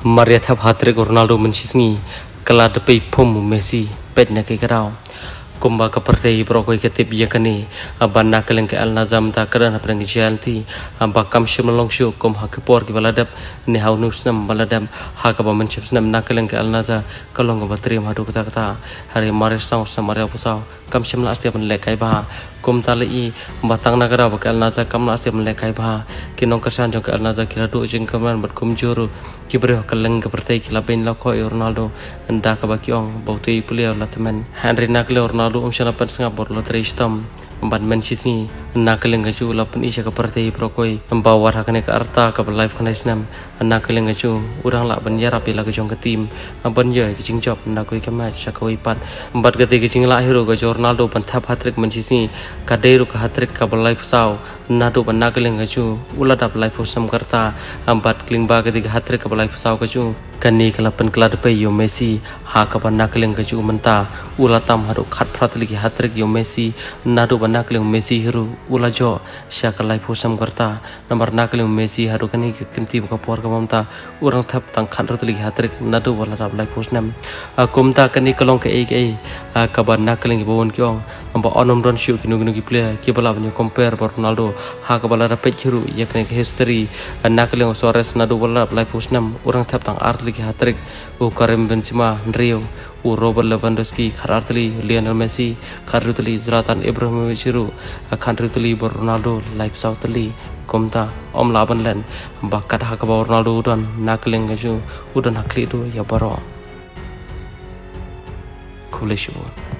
Maria thap hatrik Ronaldo mensisngi kala depai pom Messi pet na ke karau kumba ka partai brokoi ke tip ya kani abanna keleng ke al nazam ta karana prang jalti amba kam shimlong shu kum ha ke por ki baladap ne haunus nam baladam ha ka ba menchips nam na keleng ke al naza kalong ba trim hadu kata kata hari mare sang samare pusau kam shimla astiap le kai ba kum tali batang nagara ba ke al naza kam la astiap le kai ba kinong kesan jong ke al naza kila du jing kaman bat kum juru ki bre keleng ke partai kila ben la ko Ronaldo nda ka ba kiong bauti pulia latmen Henry nakle Ronaldo umshana Singapore loteri istam empat mencisni nakeleng gaju lapan isya ke partai prokoi embawar hakane ke arta ke live kana isnam nakeleng gaju urang la ban yarap ila ke jong ke tim ban ye ke job nakoi ke match sakoi pat empat gati ke la hero ke Ronaldo ban thap hattrick mencisni kadeiru ke hattrick ke live saw nadu ban nakeleng gaju uladap live usam karta empat kling ba gati ke hattrick ke live saw gaju kani kelapan kelad pe yo Messi ha ka ban nakeleng gaju menta ulatam haru khat pratli ke hattrick yo Messi nadu ban nakeleng Messi hiru ulajo syakalai pusam karta nomor nakeleng Messi haru kani kenti buka por ka mamta urang thap tang khan rotli hatrik nadu wala rap lai pusnam kumta kani kalong ke ei ka ban nakeleng bawon kyong amba onom ron shu kinu kinu ki player ki bala banyo compare par Ronaldo ha ka bala rap hiru yakne ke history nakeleng Suarez nadu wala rap lai pusnam urang thap tang artli ki hatrik u Karim Benzema Rio Robert Lewandowski Kharartli Lionel Messi Kharartli Zlatan Ibrahimovic Kharartli Ronaldo live Sautli komta om laban len bakat hak Ronaldo udan nakeleng gaju udan hakli do ya baro kulishu